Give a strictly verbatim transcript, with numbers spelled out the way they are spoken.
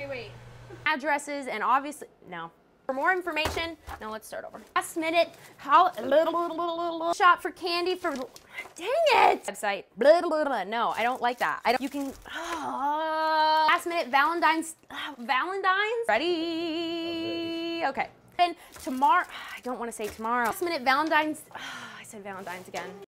wait, wait. Addresses and obviously, no. For more information, no, let's start over. Last minute, how, shop for candy for, dang it! Website, no, I don't like that. I don't, you can, uh, last minute Valentine's, uh, Valentine's? Ready? Okay. Then tomorrow, I don't want to say tomorrow. Last minute Valentine's, uh, I said Valentine's again.